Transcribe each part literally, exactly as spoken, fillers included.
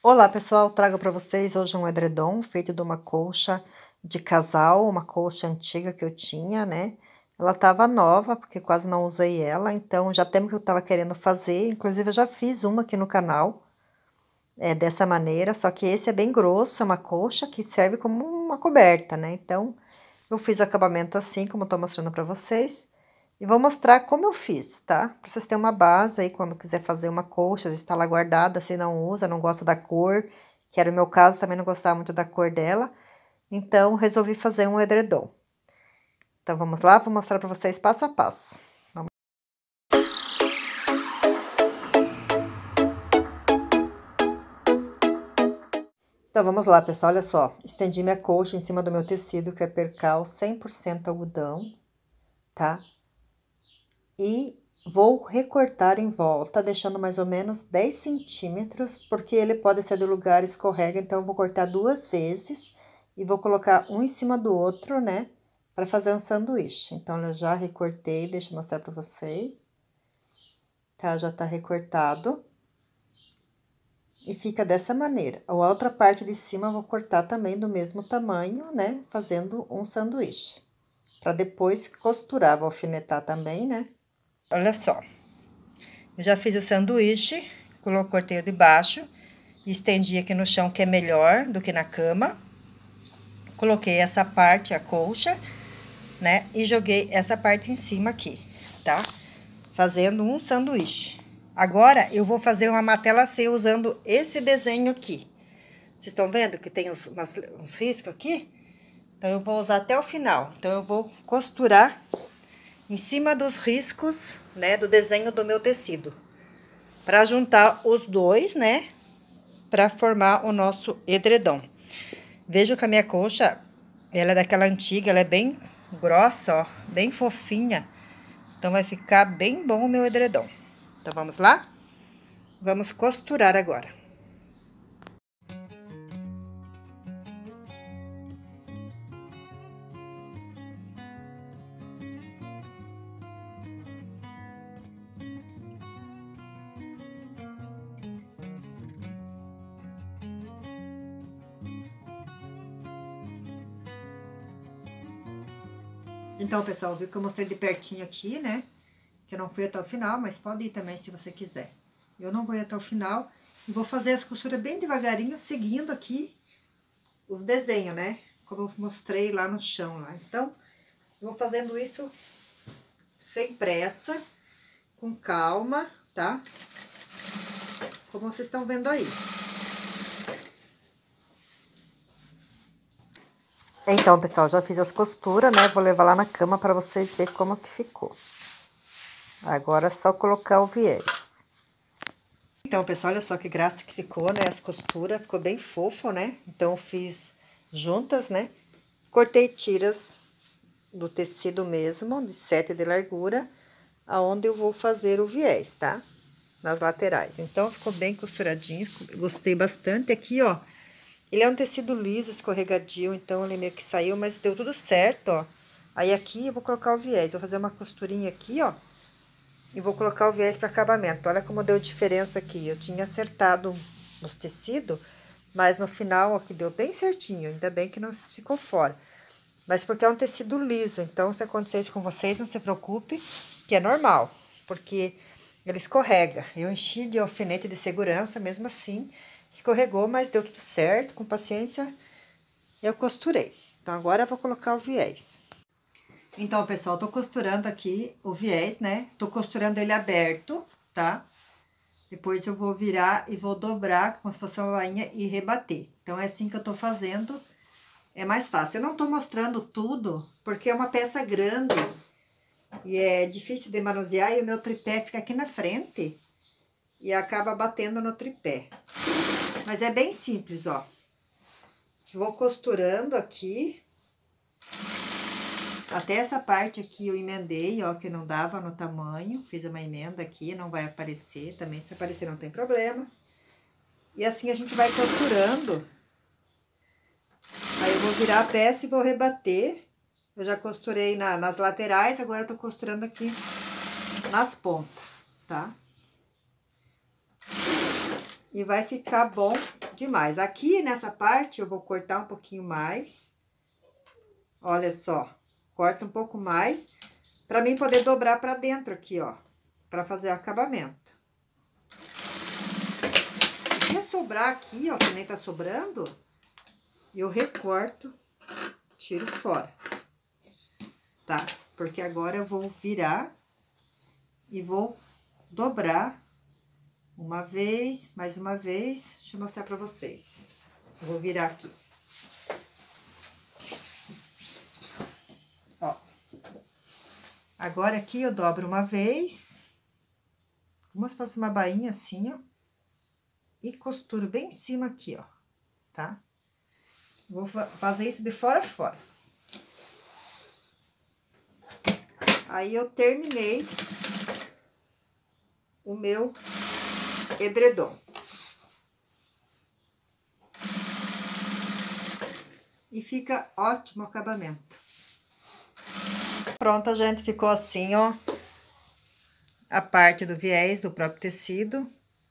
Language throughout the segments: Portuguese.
Olá pessoal, trago para vocês hoje um edredom feito de uma colcha de casal, uma colcha antiga que eu tinha, né? Ela tava nova, porque quase não usei ela, então já tempo que eu tava querendo fazer, inclusive eu já fiz uma aqui no canal, é dessa maneira, só que esse é bem grosso, é uma colcha que serve como uma coberta, né? Então, eu fiz o acabamento assim, como eu tô mostrando para vocês, e vou mostrar como eu fiz, tá? Pra vocês terem uma base aí, quando quiser fazer uma colcha, está lá guardada, se não usa, não gosta da cor, que era o meu caso, também não gostava muito da cor dela, então resolvi fazer um edredom. Então vamos lá, vou mostrar para vocês passo a passo. Vamos... Então vamos lá, pessoal, olha só, estendi minha colcha em cima do meu tecido, que é percal cem por cento algodão, tá? E vou recortar em volta, deixando mais ou menos dez centímetros, porque ele pode ser do lugar escorrega, então eu vou cortar duas vezes e vou colocar um em cima do outro, né, para fazer um sanduíche. Então, eu já recortei, deixa eu mostrar para vocês. Tá, já tá recortado. E fica dessa maneira. A outra parte de cima eu vou cortar também do mesmo tamanho, né, fazendo um sanduíche. Para depois costurar, vou alfinetar também, né. Olha só. Eu já fiz o sanduíche, cortei o de baixo, estendi aqui no chão, que é melhor do que na cama. Coloquei essa parte, a colcha, né? E joguei essa parte em cima aqui, tá? Fazendo um sanduíche. Agora, eu vou fazer uma matela C usando esse desenho aqui. Vocês estão vendo que tem uns, umas, uns riscos aqui? Então, eu vou usar até o final. Então, eu vou costurar em cima dos riscos, né, do desenho do meu tecido. Para juntar os dois, né, para formar o nosso edredom. Vejo que a minha colcha, ela é daquela antiga, ela é bem grossa, ó, bem fofinha. Então, vai ficar bem bom o meu edredom. Então, vamos lá? Vamos costurar agora. Então, pessoal, viu que eu mostrei de pertinho aqui, né? Que eu não fui até o final, mas pode ir também se você quiser. Eu não vou ir até o final e vou fazer as costuras bem devagarinho, seguindo aqui os desenhos, né? Como eu mostrei lá no chão, lá. Então, eu vou fazendo isso sem pressa, com calma, tá? Como vocês estão vendo aí. Então, pessoal, já fiz as costuras, né? Vou levar lá na cama para vocês verem como que ficou. Agora é só colocar o viés. Então, pessoal, olha só que graça que ficou, né? As costuras, ficou bem fofo, né? Então, eu fiz juntas, né? Cortei tiras do tecido mesmo, de sete de largura, aonde eu vou fazer o viés, tá? Nas laterais. Então, ficou bem costuradinho, gostei bastante. Aqui, ó, ele é um tecido liso, escorregadio, então ele meio que saiu, mas deu tudo certo, ó. Aí, aqui, eu vou colocar o viés, vou fazer uma costurinha aqui, ó. E vou colocar o viés para acabamento. Olha como deu diferença aqui. Eu tinha acertado nos tecidos, mas no final, ó, que deu bem certinho. Ainda bem que não ficou fora. Mas porque é um tecido liso, então se acontecer isso com vocês, não se preocupe, que é normal, porque ele escorrega. Eu enchi de alfinete de segurança, mesmo assim, escorregou, mas deu tudo certo, com paciência, eu costurei. Então, agora eu vou colocar o viés. Então, pessoal, tô costurando aqui o viés, né? Tô costurando ele aberto, tá? Depois eu vou virar e vou dobrar como se fosse uma bainha e rebater. Então, é assim que eu tô fazendo. É mais fácil. Eu não tô mostrando tudo, porque é uma peça grande e é difícil de manusear, e o meu tripé fica aqui na frente e acaba batendo no tripé. Mas é bem simples, ó. Vou costurando aqui. Até essa parte aqui eu emendei, ó, que não dava no tamanho. Fiz uma emenda aqui, não vai aparecer também. Se aparecer não tem problema. E assim a gente vai costurando. Aí eu vou virar a peça e vou rebater. Eu já costurei na, nas laterais, agora eu tô costurando aqui nas pontas, tá? E vai ficar bom demais. Aqui nessa parte eu vou cortar um pouquinho mais. Olha só, corta um pouco mais, pra mim poder dobrar pra dentro aqui, ó, pra fazer o acabamento. Se sobrar aqui, ó, que nem tá sobrando, eu recorto, tiro fora, tá? Porque agora eu vou virar e vou dobrar uma vez, mais uma vez. Deixa eu mostrar pra vocês. Eu vou virar aqui. Ó. Agora aqui eu dobro uma vez, como se fosse uma bainha assim, ó, e costuro bem em cima aqui, ó, tá? Vou fazer isso de fora a fora. Aí eu terminei o meu edredom. E fica ótimo o acabamento. Pronto, gente, ficou assim, ó, a parte do viés do próprio tecido.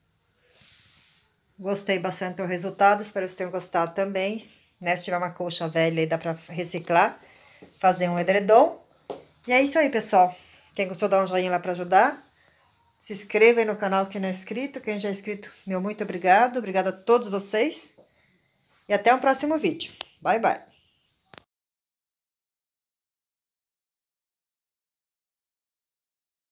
Gostei bastante do resultado, espero que vocês tenham gostado também, né? Se tiver uma colcha velha aí, dá pra reciclar, fazer um edredom. E é isso aí, pessoal. Quem gostou, dá um joinha lá pra ajudar. Se inscreva aí no canal quem não é inscrito. Quem já é inscrito, meu muito obrigado. Obrigada a todos vocês. E até o próximo vídeo. Bye, bye.